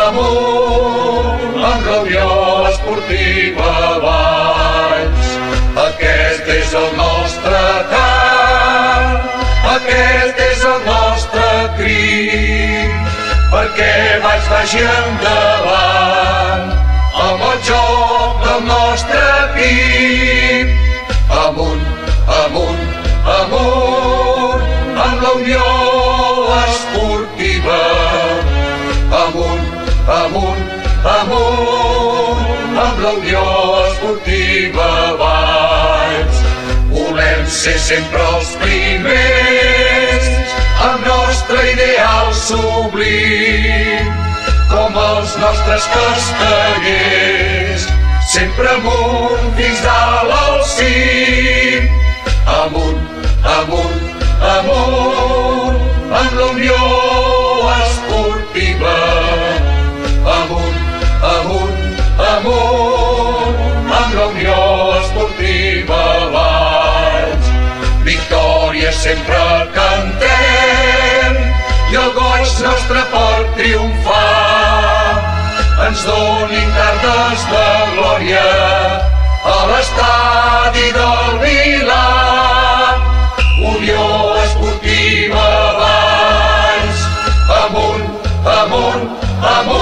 amunt, amb la Unió Esportiva Valls. Aquest és el nostre cant, aquest és el nostre crit, perquè Valls vagi endavant amb el joc del nostre equip. Amunt, amunt, amunt, amb la Unió Esportiva. Amunt, amunt, amunt, amb la Unió Esportiva Valls. Volem ser sempre els primers, el nostre ideal sublim, com els nostres castellers, sempre amunt fins dalt al cim. Amunt, amunt, amunt, amb la Unió Esportiva. Amunt, amunt, amunt, amb la Unió Esportiva Valls. Victòria sempre cantem i el goig nostre pot triomfar. Ens donin tardes de glòria a l'estadi del Milà. Unió Esportiva Valls. Amunt, amunt, amunt.